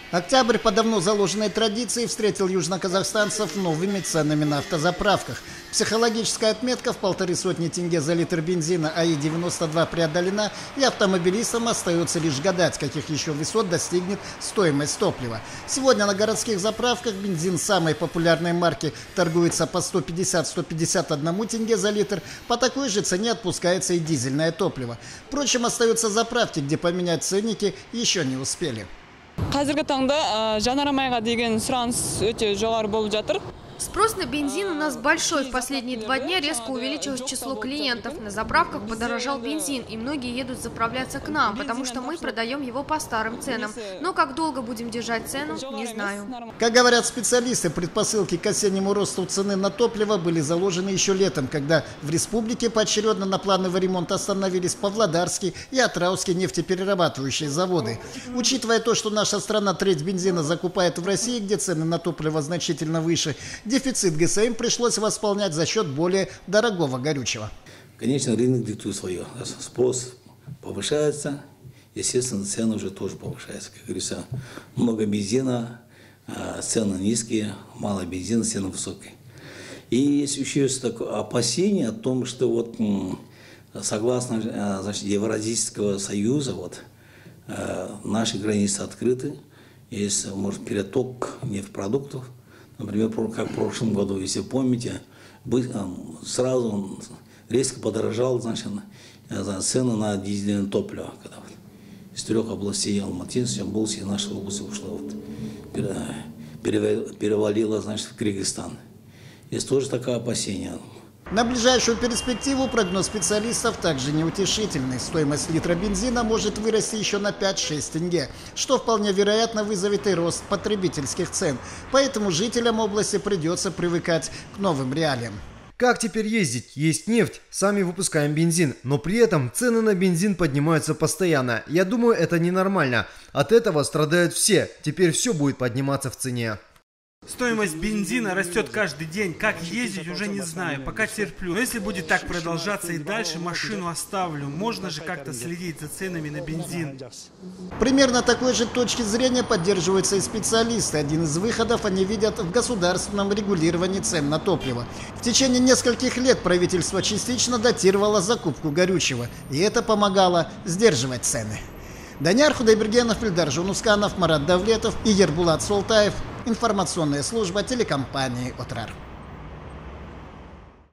Октябрь по давно заложенной традиции встретил южноказахстанцев новыми ценами на автозаправках. Психологическая отметка в 1,5 тенге за литр бензина АИ-92 преодолена, и автомобилистам остается лишь гадать, каких еще высот достигнет стоимость топлива. Сегодня на городских заправках бензин самой популярной марки торгуется по 150-151 тенге за литр. По такой же цене отпускается и дизельное топливо. Впрочем, остаются заправки, где поменять ценники еще не успели. Қазіргі таңда жанармайға деген сұраныс өте жоғары болып жатыр. Спрос на бензин у нас большой. В последние 2 дня резко увеличилось число клиентов. На заправках подорожал бензин, и многие едут заправляться к нам, потому что мы продаем его по старым ценам. Но как долго будем держать цену, не знаю. Как говорят специалисты, предпосылки к осеннему росту цены на топливо были заложены еще летом, когда в республике поочередно на плановый ремонт остановились Павлодарский и Атраусский нефтеперерабатывающие заводы. Учитывая то, что наша страна треть бензина закупает в России, где цены на топливо значительно выше, дефицит ГСМ пришлось восполнять за счет более дорогого горючего. Конечно, рынок диктует свое. Спрос повышается, естественно, цены уже тоже повышаются. Как говорится, много бензина, цены низкие, мало бензина, цены высокие. И есть еще такое опасение о том, что вот согласно Евразийского союза, наши границы открыты, есть, может, переток нефтепродуктов. Например, как в прошлом году, если помните, сразу резко подорожал, значит, цены на дизельное топливо. Когда из 3 областей Алматы, Ямбулс и наша область ушла, перевалила, значит, в Кыргызстан. Есть тоже такое опасение. На ближайшую перспективу прогноз специалистов также неутешительный. Стоимость литра бензина может вырасти еще на 5-6 тенге, что вполне вероятно вызовет и рост потребительских цен. Поэтому жителям области придется привыкать к новым реалиям. Как теперь ездить? Есть нефть, сами выпускаем бензин, но при этом цены на бензин поднимаются постоянно. Я думаю, это ненормально. От этого страдают все. Теперь все будет подниматься в цене. Стоимость бензина растет каждый день. Как ездить, уже не знаю. Пока терплю. Но если будет так продолжаться и дальше, машину оставлю. Можно же как-то следить за ценами на бензин. Примерно такой же точки зрения поддерживаются и специалисты. Один из выходов они видят в государственном регулировании цен на топливо. В течение нескольких лет правительство частично датировало закупку горючего. И это помогало сдерживать цены. Данияр Худайбергенов, Ильдар Жунусканов, Марат Давлетов и Ербулат Солтаев. Информационная служба телекомпании «Отрар».